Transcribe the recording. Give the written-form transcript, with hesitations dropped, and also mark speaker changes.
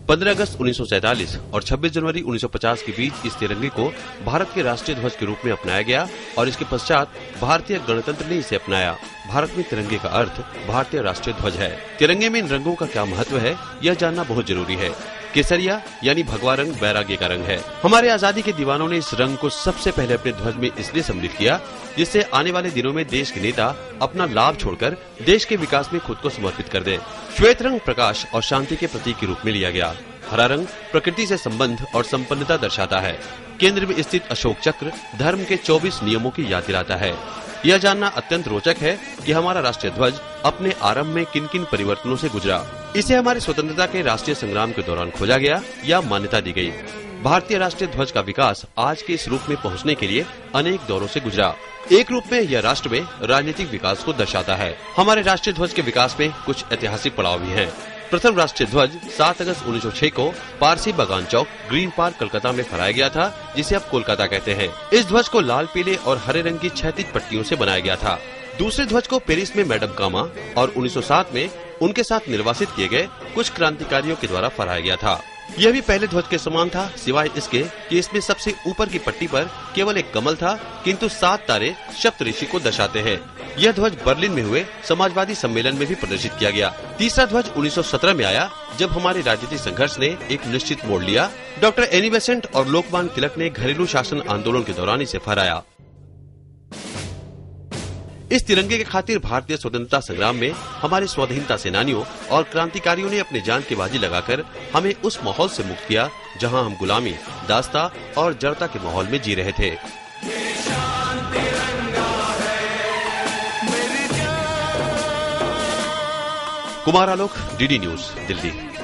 Speaker 1: 15 अगस्त 1947 और 26 जनवरी 1950 के बीच इस तिरंगे को भारत के राष्ट्रीय ध्वज के रूप में अपनाया गया और इसके पश्चात भारतीय गणतंत्र ने इसे अपनाया। भारत में तिरंगे का अर्थ भारतीय राष्ट्रीय ध्वज है। तिरंगे में इन रंगों का क्या महत्व है, यह जानना बहुत जरूरी है। केसरिया यानी भगवा रंग वैराग्य का रंग है। हमारे आजादी के दीवानों ने इस रंग को सबसे पहले अपने ध्वज में इसलिए सम्मिलित किया जिससे आने वाले दिनों में देश के नेता अपना लाभ छोड़कर देश के विकास में खुद को समर्पित कर दें। श्वेत रंग प्रकाश और शांति के प्रतीक के रूप में लिया गया। हरा रंग प्रकृति से संबंध और संपन्नता दर्शाता है। केंद्र में स्थित अशोक चक्र धर्म के 24 नियमों की याद दिलाता है। यह जानना अत्यंत रोचक है कि हमारा राष्ट्रीय ध्वज अपने आरंभ में किन किन परिवर्तनों से गुजरा। इसे हमारी स्वतंत्रता के राष्ट्रीय संग्राम के दौरान खोजा गया या मान्यता दी गई। भारतीय राष्ट्रीय ध्वज का विकास आज के इस रूप में पहुंचने के लिए अनेक दौरों से गुजरा। एक रूप में यह राष्ट्र में राजनीतिक विकास को दर्शाता है। हमारे राष्ट्रीय ध्वज के विकास में कुछ ऐतिहासिक पड़ाव भी हैं। प्रथम राष्ट्रीय ध्वज 7 अगस्त 1906 को पारसी बागान चौक ग्रीन पार्क कोलकाता में फहराया गया था, जिसे अब कोलकाता कहते हैं। इस ध्वज को लाल, पीले और हरे रंग की क्षैतिज पट्टियों से बनाया गया था। दूसरे ध्वज को पेरिस में मैडम गामा और 1907 में उनके साथ निर्वासित किए गए कुछ क्रांतिकारियों के द्वारा फहराया गया था। यह भी पहले ध्वज के समान था, सिवाय इसके कि इसमें सबसे ऊपर की पट्टी पर केवल एक कमल था, किंतु 7 तारे सप्तऋषि को दर्शाते हैं। यह ध्वज बर्लिन में हुए समाजवादी सम्मेलन में भी प्रदर्शित किया गया। तीसरा ध्वज 1917 में आया, जब हमारे राजनीतिक संघर्ष ने एक निश्चित मोड़ लिया। डॉक्टर एनी बेसेंट और लोकमान्य तिलक ने घरेलू शासन आंदोलन के दौरान इसे फहराया। इस तिरंगे के खातिर भारतीय स्वतंत्रता संग्राम में हमारे स्वाधीनता सेनानियों और क्रांतिकारियों ने अपनी जान की बाजी लगाकर हमें उस माहौल से मुक्त किया जहां हम गुलामी, दास्ता और जड़ता के माहौल में जी रहे थे। Kumar Alok, DD news, Delhi.